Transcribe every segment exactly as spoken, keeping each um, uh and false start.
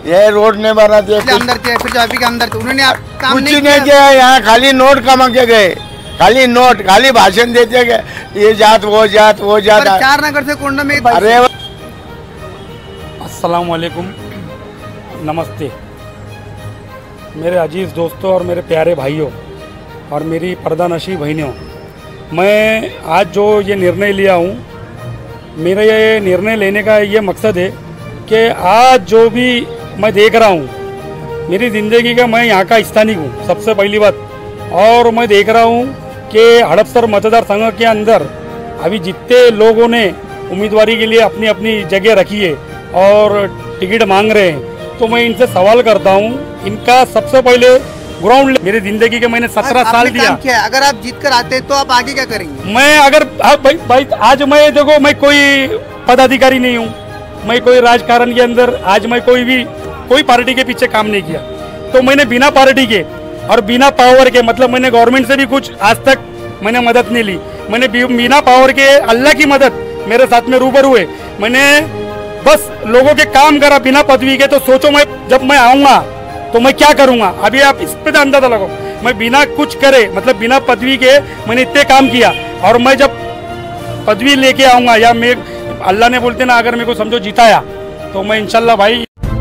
ये रोड नहीं बना दिया, अंदर थे फिर जो अभी के अंदर थे उन्होंने आप काम कुछ नहीं किया। यहाँ खाली नोट कमा के गए, खाली नोट, खाली भाषण देते गए, ये जात वो जात वो जात। चार नगर से कोंडा में अरे अस्सलाम वालेकुम, नमस्ते मेरे अजीज़ दोस्तों और मेरे प्यारे भाइयों और मेरी पर्दानशी बहनों। मैं आज जो ये निर्णय लिया हूँ, मेरा ये निर्णय लेने का ये मकसद है कि आज जो भी मैं देख रहा हूँ मेरी ज़िंदगी का, मैं यहाँ का स्थानिक हूँ सबसे पहली बात, और मैं देख रहा हूँ कि हड़पसर मतदार संघ के अंदर अभी जितने लोगों ने उम्मीदवारी के लिए अपनी अपनी जगह रखी है और टिकट मांग रहे हैं, तो मैं इनसे सवाल करता हूँ, इनका सबसे पहले ग्राउंड, मेरी जिंदगी के मैंने सत्रह साल दिया। क्या अगर आप जीत कर आते तो आप आगे क्या करेंगे? मैं अगर आप भाई भाई आज मैं देखो, मैं कोई पदाधिकारी नहीं हूँ, मैं कोई राजकारण के अंदर आज मैं कोई भी कोई पार्टी के पीछे काम नहीं किया, तो मैंने बिना पार्टी के और बिना पावर के, मतलब मैंने गवर्नमेंट से भी कुछ आज तक मैंने मदद नहीं ली, मैंने बिना पावर के अल्लाह की मदद मेरे साथ में रूबरू हुए, मैंने बस लोगों के काम करा बिना पदवी के। तो सोचो मैं जब मैं आऊँगा तो मैं क्या करूँगा, अभी आप इस पे अंदाजा लगाओ, मैं बिना कुछ करे मतलब बिना पदवी के मैंने इतने काम किया, और मैं जब पदवी लेके आऊँगा या मैं अल्लाह ने बोलते ना अगर मेरे को समझो जिताया तो मैं इंशाल्लाह भाई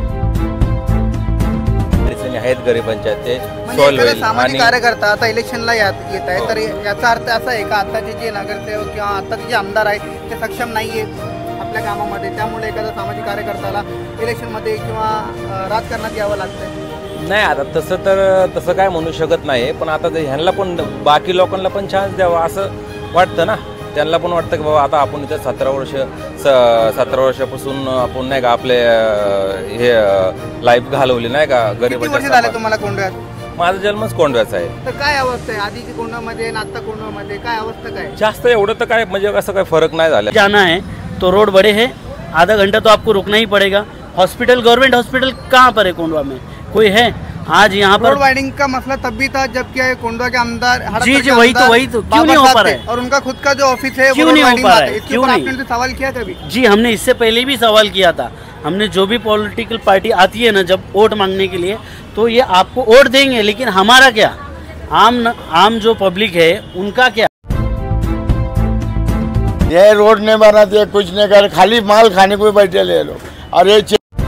आहेत गरिबांच्या ते सॉल्व होईल। सामाजिक कार्यकर्ता आता इलेक्शनला येत आहे, तर याचा अर्थ असा आहे का आताचे जे नगरसेवक किंवा आताचे जे आमदार आहेत ते सक्षम नाही आहेत आपल्या कामामध्ये, त्यामुळे एखादा सामाजिक कार्यकर्त्याला इलेक्शनमध्ये किंवा राजकारणात यावं लागतं? नाही, आता तसं तर तसं काय म्हणू शकत नाही, पण आता ह्यांना पण बाकी लोकांना पण चान्स द्यावा असं वाटतं ना, त्यांना पण वाटतं की बाबा आता आपण इथं सतरा वर्ष सतरा वर्षापासून आपण नाही का आपले हे लाईफ घालवली नाही का गरीबांच्या। तुम्हाला कोंडव्यात? माझा जन्मच कोंडव्याचा आहे। तर काय अवस्था आहे आधीची कोंडामध्ये आणि आता कोंडामध्ये, काय अवस्था काय? जास्त एवढं तर काय म्हणजे असं काय फरक नाही झाला। जाना है तो रोड बड़े हैं, आधा घंटा तो आपको रुकना ही पड़ेगा। हॉस्पिटल, गवर्नमेंट हॉस्पिटल कहाँ पर है कोंडवा में? कोई है? आज यहाँ पर रोड वाइडिंग का मसला तब भी था जब क्या कोंडवा के अंदर जी जी वही तो वही तो क्यों नहीं हो पा रहा है, और उनका खुद का जो ऑफिस है क्यों नहीं हो पा रहा है? क्यों नहीं? आपने सवाल किया कभी? जी हमने इससे पहले भी सवाल किया था। हमने जो भी पॉलिटिकल पार्टी आती है ना जब वोट मांगने के लिए, तो ये आपको वोट देंगे, लेकिन हमारा क्या, आम न, आम जो पब्लिक है उनका क्या? ये रोड नहीं बना दिया, कुछ नहीं कर, खाली माल खाने को बैठे ले लो। और ये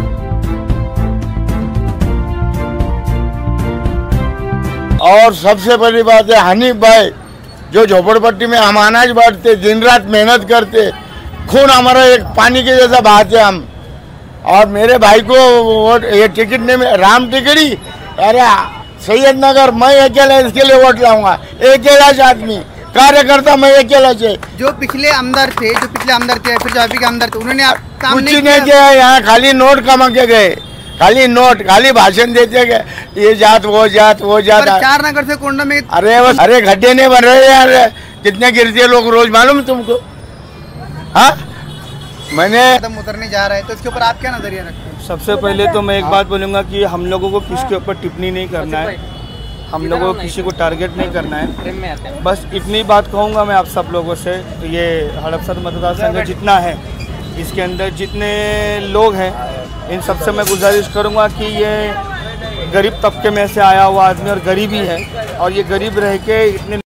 और सबसे बड़ी बात है, हनीफ भाई जो झोपड़पट्टी में हम अनाज बांटते, दिन रात मेहनत करते, खून हमारा एक पानी के जैसा बहाते हम, और मेरे भाई को वोट ये टिकट नहीं मिला, राम टिकड़ी, अरे सैयद नगर मैं अकेला इसके लिए वोट लाऊंगा, अकेला आदमी कार्यकर्ता मैं अकेला चाहिए। जो पिछले आमदार थे जो पिछले आमदार थे फिर जो अभी के आमदार थे उन्होंने आप काम कुछ नहीं किया। यहाँ खाली नोट कमा के गए, खाली नोट, खाली भाषण देते गए, ये जात वो जात वो जात। चार नगर से कोंडा में अरे अरे गड्ढे नहीं बन रहे यार, कितने गिरते हैं लोग रोज, मालूम तुमको? हाँ, मैंने कदम उतरने जा रहा है, तो इसके ऊपर आप क्या नजरिया रखते हैं? सबसे पहले तो मैं एक बात बोलूँगा कि हम लोगों को किसके ऊपर टिप्पणी नहीं करना है, हम लोगों को किसी को टारगेट नहीं करना है। बस इतनी बात कहूँगा मैं आप सब लोगों से, तो ये हड़पसर मतदार संघ जितना है इसके अंदर जितने लोग हैं इन सबसे मैं गुजारिश करूँगा कि ये गरीब तबके में से आया हुआ आदमी और गरीबी है, और ये गरीब रह के इतने